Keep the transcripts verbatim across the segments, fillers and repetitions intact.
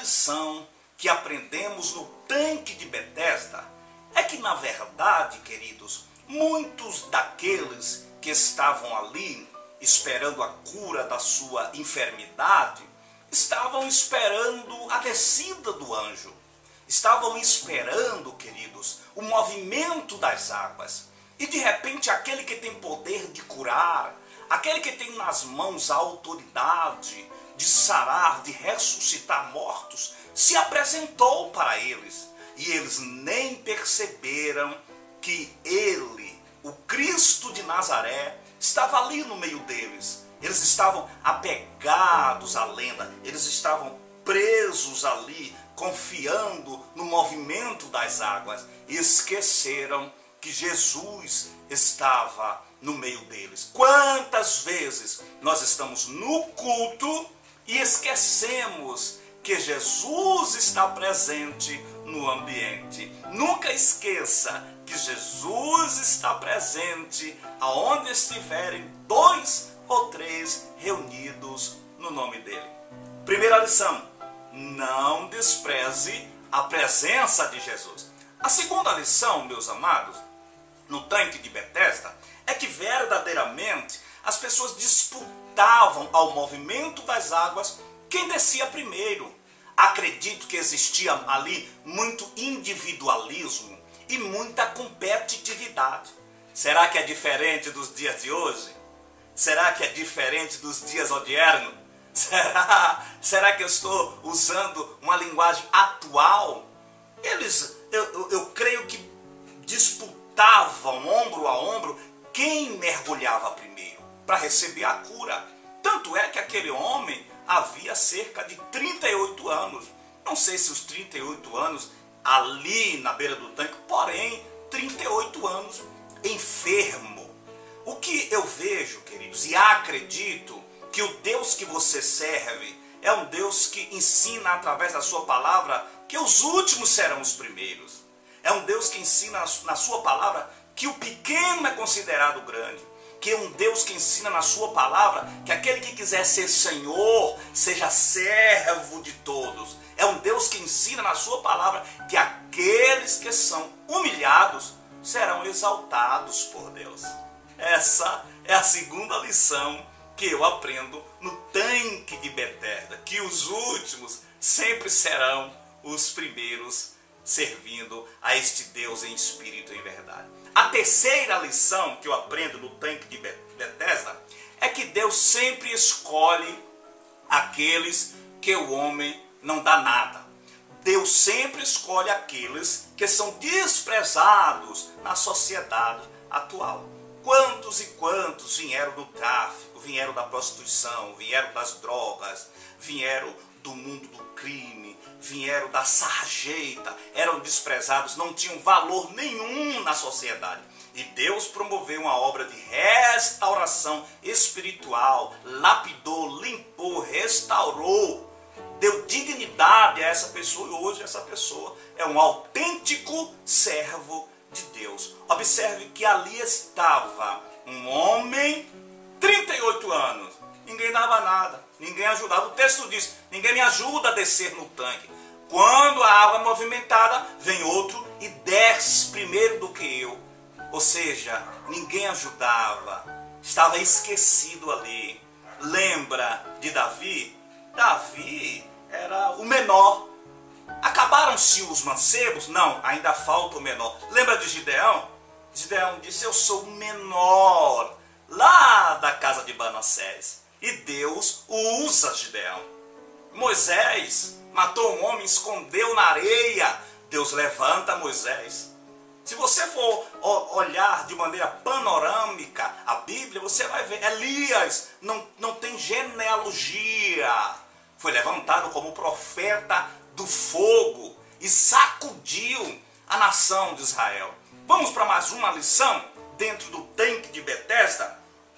lição que aprendemos no tanque de Betesda é que, na verdade, queridos, muitos daqueles que estavam ali esperando a cura da sua enfermidade estavam esperando a descida do anjo. Estavam esperando, queridos, o movimento das águas. E de repente aquele que tem poder de curar, aquele que tem nas mãos a autoridade de sarar, de ressuscitar mortos, se apresentou para eles. E eles nem perceberam que ele, o Cristo de Nazaré, estava ali no meio deles. Eles estavam apegados à lenda, eles estavam presos ali, confiando no movimento das águas. E esqueceram que Jesus estava no meio deles. Quantas vezes nós estamos no culto e esquecemos que Jesus está presente no ambiente. Nunca esqueça que Jesus está presente aonde estiverem dois ou três reunidos no nome dele. Primeira lição: não despreze a presença de Jesus. A segunda lição, meus amados, no tanque de Betesda, é que verdadeiramente as pessoas disputavam ao movimento das águas quem descia primeiro. Acredito que existia ali muito individualismo e muita competitividade. Será que é diferente dos dias de hoje? Será que é diferente dos dias odiernos? Será, será que eu estou usando uma linguagem atual? Eles, eu, eu, eu creio que disputavam ombro a ombro quem mergulhava primeiro para receber a cura. Tanto é que aquele homem havia cerca de trinta e oito anos. Não sei se os trinta e oito anos ali na beira do tanque, porém trinta e oito anos enfermo. O que eu vejo, queridos, e acredito que o Deus que você serve é um Deus que ensina através da sua palavra que os últimos serão os primeiros. É um Deus que ensina na sua palavra que o pequeno é considerado grande. Que é um Deus que ensina na sua palavra que aquele que quiser ser Senhor, seja servo de todos. É um Deus que ensina na sua palavra que aqueles que são humilhados serão exaltados por Deus. Essa é a segunda lição que eu aprendo no tanque de Betesda, que os últimos sempre serão os primeiros, servindo a este Deus em espírito e em verdade. A terceira lição que eu aprendo no tanque de Betesda é que Deus sempre escolhe aqueles que o homem não dá nada. Deus sempre escolhe aqueles que são desprezados na sociedade atual. Quantos e quantos vieram do tráfico, vieram da prostituição, vieram das drogas, vieram do mundo do crime, vieram da sarjeta, eram desprezados, não tinham valor nenhum na sociedade. E Deus promoveu uma obra de restauração espiritual, lapidou, limpou, restaurou, deu dignidade a essa pessoa e hoje essa pessoa é um autêntico servo de Deus. Observe que ali estava um homem, trinta e oito anos, ninguém dava nada, ninguém ajudava. O texto diz, ninguém me ajuda a descer no tanque. Quando a água é movimentada, vem outro e desce primeiro do que eu. Ou seja, ninguém ajudava, estava esquecido ali. Lembra de Davi? Davi era o menor. Acabaram-se os mancebos? Não, ainda falta o menor. Lembra de Gideão? Gideão disse, eu sou o menor lá da casa de Manassés. E Deus usa Gideão. Moisés matou um homem, escondeu na areia. Deus levanta Moisés. Se você for olhar de maneira panorâmica a Bíblia, você vai ver, Elias não, não tem genealogia. Foi levantado como profeta do fogo e sacudiu a nação de Israel. Vamos para mais uma lição dentro do tanque de Betesda.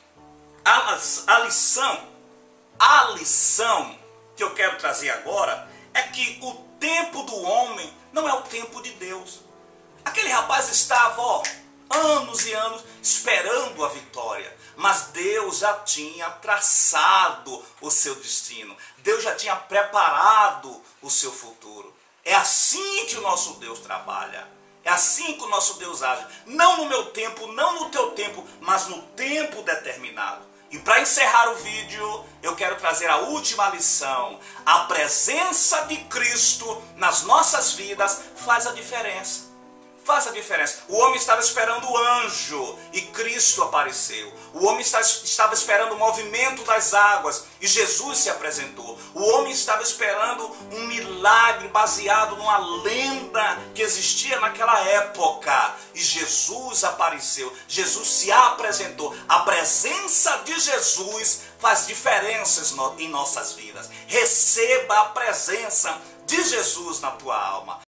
A, a lição, a lição que eu quero trazer agora é que o tempo do homem não é o tempo de Deus. Aquele rapaz estava, ó, anos e anos esperando a vitória, mas Deus já tinha traçado o seu destino. Deus já tinha preparado o seu futuro. É assim que o nosso Deus trabalha. É assim que o nosso Deus age. Não no meu tempo, não no teu tempo, mas no tempo determinado. E para encerrar o vídeo, eu quero trazer a última lição. A presença de Cristo nas nossas vidas faz a diferença. Faz a diferença. O homem estava esperando o anjo e Cristo apareceu. O homem estava esperando o movimento das águas e Jesus se apresentou. O homem estava esperando um milagre baseado numa lenda que existia naquela época. E Jesus apareceu. Jesus se apresentou. A presença de Jesus faz diferenças em nossas vidas. Receba a presença de Jesus na tua alma.